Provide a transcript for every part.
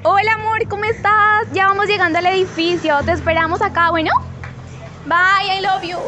Hola amor, ¿cómo estás? Ya vamos llegando al edificio, te esperamos acá, ¿bueno? Bye, I love you.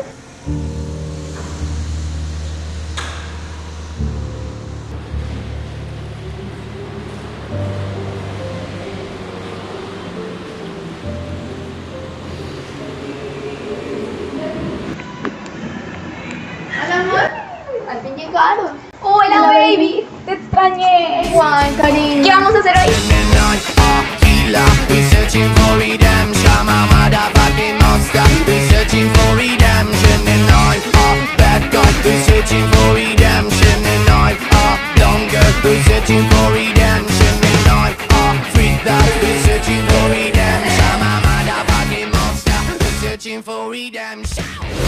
Hola amor, al fin llegaron. Hola baby, te extrañé. Igual, cariño. ¿Qué vamos a hacer hoy? We're searching for redemption, my motherfucking monster. We're searching for redemption, and I'm a bad guy. We're searching for redemption, and I'm a longer. We're searching for redemption, and I'm a freak that. We're searching for redemption, my motherfucking monster. We're searching for redemption.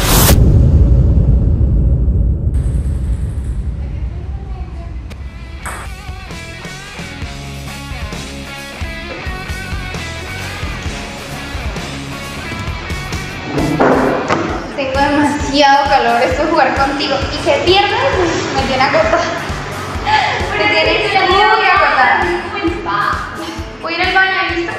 Tengo demasiado calor, esto es jugar contigo. Y que pierdas, me tiene agotada. Me tiene muy agotada. Voy a ir al baño, ¿listo?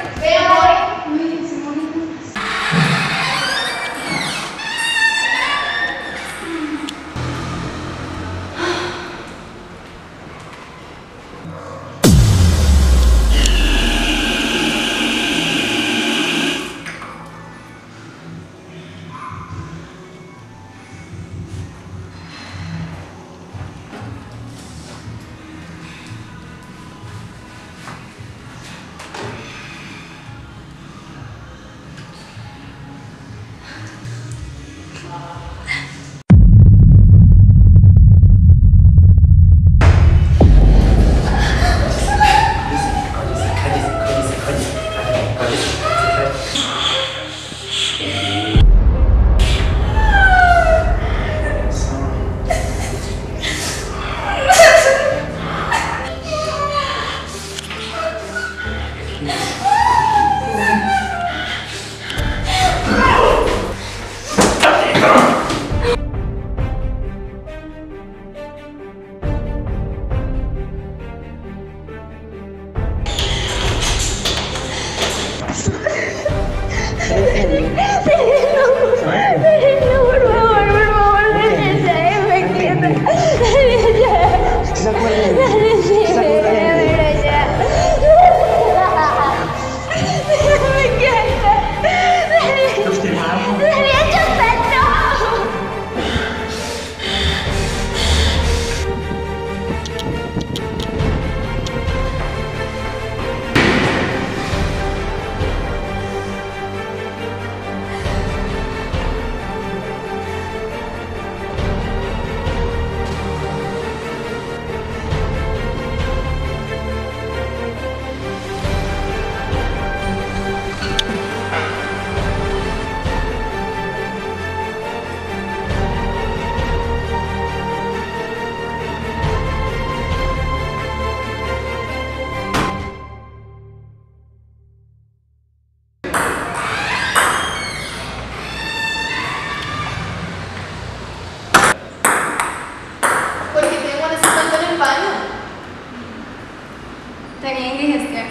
Tenía indigestión.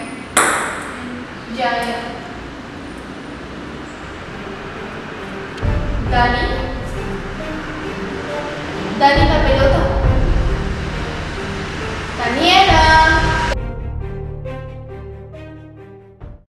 Ya. Dani. Dani, la pelota. Daniela.